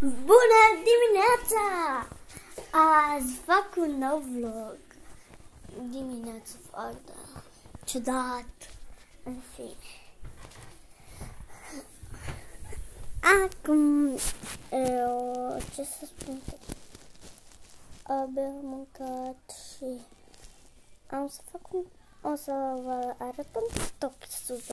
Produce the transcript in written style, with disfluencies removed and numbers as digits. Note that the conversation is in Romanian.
Bună dimineața! Azi fac un nou vlog. Dimineața foarte ciudat. În fine. Acum, ce să spun? Abia am mâncat și am să fac o să vă arăt un TikTok sus.